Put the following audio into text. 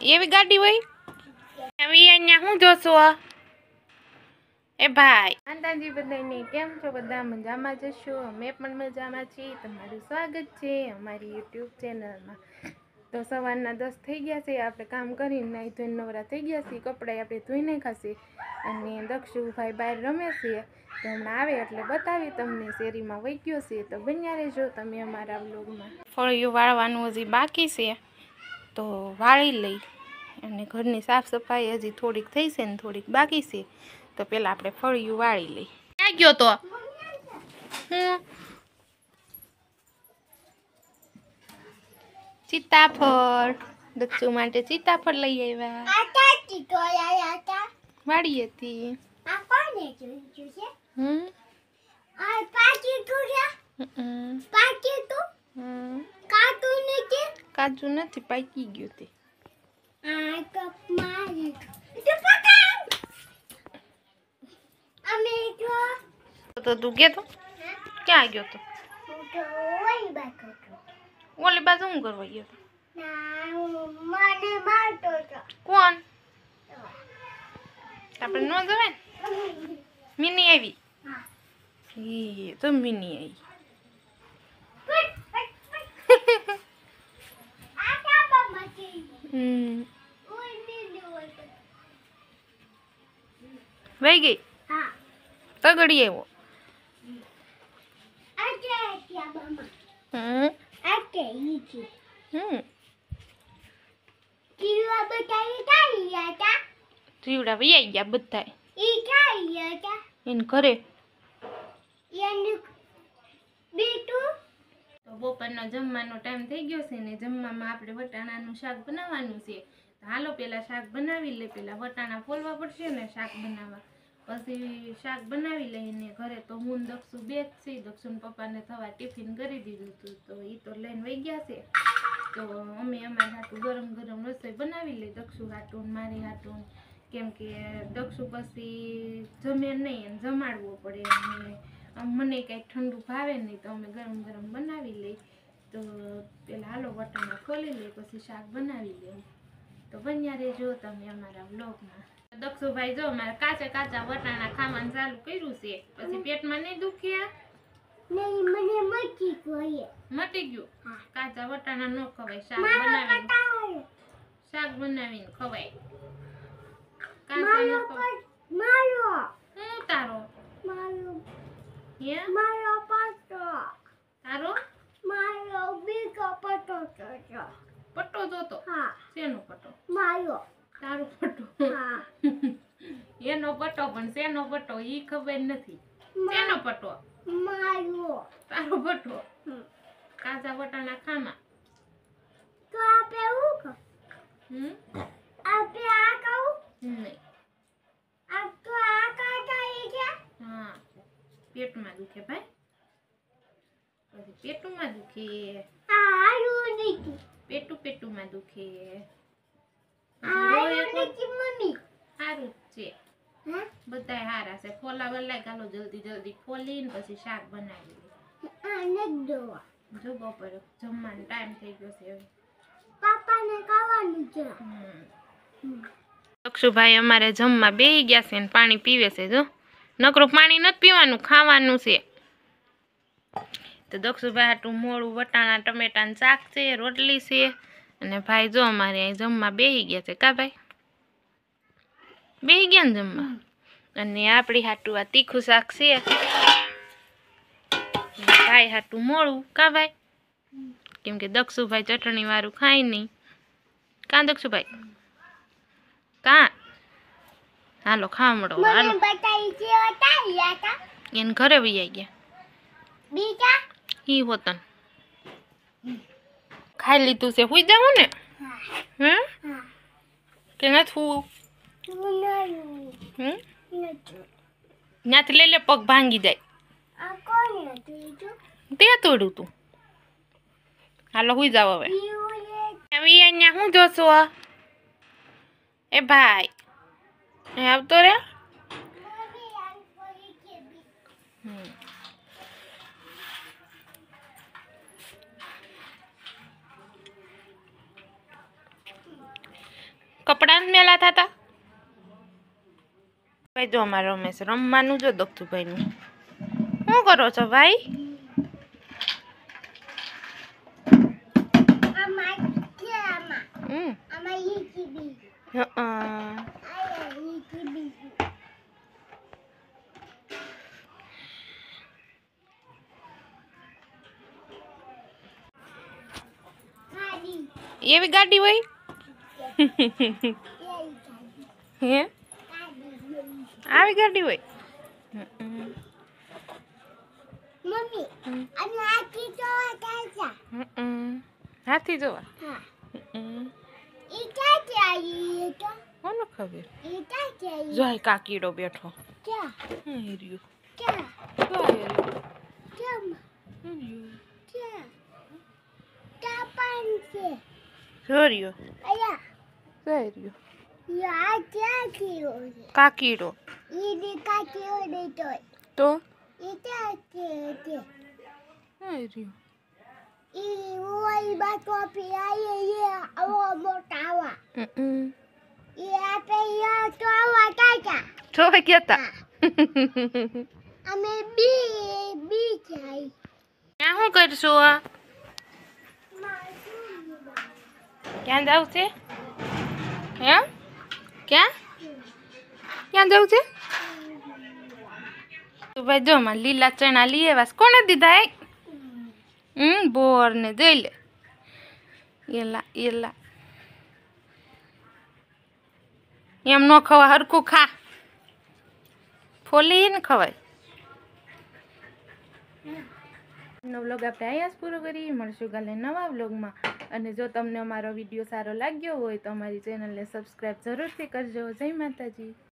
એવી ગાડી હોય આવી અહીંયા હું જોશો એ ભાઈ માતાજી બધાને કેમ છો? બધા મજામાં જશો? અમે પણ મજામાં છીએ. તમારું સ્વાગત છે અમારી યુટ્યુબ ચેનલમાં. તો સવારના 10 થઈ ગયા છે. આપણે કામ કરીને નાઈ ધોઈને નવરા થઈ ગયા છીએ. કપડાં આપણે ધોઈ નાખ્યા છે અને દક્ષુભાઈ બહાર રમે છે. તો હમણાં આવે એટલે બતાવી તમને. શેરીમાં વહી ગયો છે તો બન્યા રહેજો તમે અમારા વ્લોગમાં. ફળિયું વાળવાનું હજી બાકી છે તો વાળી લઈ અને ઘરની સાફ સફાઈ હજી થોડીક થઈ છે ને થોડીક બાકી છે. તો પેલા આપણે ફળિયું વાળી લઈ. ક્યાં ગયો તો હું? સીતાફળ દક્ષુ માટે સીતાફળ લઈ આવ્યા. વાળી હતી. કાજુ નથી, પાકી ગયું તે. તો તું ગયો ક્યાં ગયો તો? ઓલી બાજુ શું કરવા ગયો તો? કોણ? આપણે ન જવાય ને. મિની આવી તો મિની આવી. વહી ગઈ તગડી આવ્યો. જીવડા વૈયા ગયા બધા એને ઘરે. તો બપોરનો જમવાનો ટાઈમ થઈ ગયો છે ને જમવામાં આપણે વટાણાનું શાક બનાવવાનું છે. હાલો પેલા શાક બનાવી લે. પેલા વટાણા ફોલવા પડશે ને શાક બનાવવા. પછી શાક બનાવી લઈને ઘરે તો હું દક્ષુ બે જ છે. દક્ષુને પપ્પાને થવા ટિફિન કરી દીધું હતું તો એ તો લઈને વહી ગયા છે. તો અમે અમારા હાટું ગરમ ગરમ રસોઈ બનાવી લઈ. દક્ષુ હાટું મારી હાટું. કેમ કે દક્ષુ પછી જમે નહીં જમાડવો પડે અને મને કંઈક ઠંડુ ભાવે નહીં તો અમે ગરમ ગરમ બનાવી લઈ. તો પેલા હાલો વટાણા ખોલી લઈ પછી શાક બનાવી લઈએ. તો બન્યા રહેજો તમે અમારા વ્લોગમાં. દક્ષુભાઈ જો મારે કાચા કાચા વટાણા ખાવાનું ચાલુ કર્યું છે. પછી પેટમાં નહીં દુખ્યા? નહીં, મને મટી ગયું. મટી ગયું? કાચા વટાણા ન ખવાય. શાક બનાવીને ખવાય. કાચા ન ખવાય. હું તારો તારો પટ્ટો જોતો? શેનો પટ્ટો? તારો પટ્ટો? એનો પટ્ટો પણ શેનો પટ્ટો ઈ ખબર નથી. શેનો પટ્ટો? તારો પટ્ટો. કાચા વટાણા ખામાં તો આપે હું કહું આપે આ કહું નહીં. આ તો આ કાકા ઈ કે હા પેટમાં દુખે ભાઈ. પછી પેટમાં દુખે. પેટમાં દુખે. મમ્મી સારું છે. બધા હારા છે. ફોલા વલાય ગાલો જલ્દી જલ્દી ફોલીને પછી શાક બનાવી લે. જો બપોરે જમવાનો ટાઈમ થઈ ગયો છે. હવે પાપાને ખાવાનું છે. દક્ષુભાઈ અમારે જમવા બેહી ગયા છે ને પાણી પીવે છે. જો નકરું પાણી નથી પીવાનું, ખાવાનું છે. તો દક્ષુભાઈ હાટું મોળું વટાણા ટમેટાનું શાક છે, રોટલી છે અને ભાઈ જો અમારે અહીં જમવા બેહી ગયા છે. કા ભાઈ બેહી ગયા ને જમવા? અને આપણી હાટું આ તીખું શાક છે. ભાઈ હાટું મોળું. કા ભાઈ? કેમ કે દક્ષુભાઈ ચટણી વાળું ખાય નહીં. કા દક્ષુભાઈ? કા હાલો ખામડો હાલો. એને ઘરે વૈયા ગયા ઈ હોતન. ખાઈ લીધું છે. હુઈ જાવ ને? હે કે નથી? ત્યાંથી લઈ લે, પગ ભાંગી જાય. તે તોડ્યું તું. હાલો હુઈ જાવ હવે. અહીંયા શું જોશો એ ભાઈ? આવતો રે. કપડા મેલા થતા ભાઈ જો અમારા રમેશ રમવાનું જો દક્ષુભાઈ નું શું કરો છો ભાઈ એવી ગાડી હોય હે આવી ગાડી હોય મમ્મી અને હાથી જોવા કાચા હાથી જોવા ઈ ક્યાંથી આવી તો કોને ખબર ઈ ક્યાંથી આવી જોઈ કાકીડો બેઠો ક્યાં હીર્યું ક્યાં જોઈ ક્યાં ક્યાં પાન છે જોર્યો અયા જોર્યો યા ક્યાંથી હોય કાકીડો ઈ દી કાચી હોય તો ઈ ક્યાંથી છે હીર્યું ઈ ઓય બાતો પીઆઈ એ આવો મોટા આવા ઈ આપે યો તો આવા કાકા જોઈ કેતા અમે બી જાય ક્યાં શું કરશો આ ક્યાં જાવ છે હે ક્યાં ક્યાં જાવ છે તો ભાઈ જો માં લીલા ચણા લઈ આવ્યા કોને દીધા બોર ને જોઈ લે એલા એલા એમ ન ખવાય હરખું ખા ફોલી ને ખવાય નો વ્લોગ આપણે અહીંયા જ પૂરો કરી મળશું કાલે નવા વ્લોગમાં અને જો તમને અમારો વિડીયો સારો લાગ્યો હોય તો અમારી ચેનલને સબસ્ક્રાઈબ જરૂરથી કરજો જય માતાજી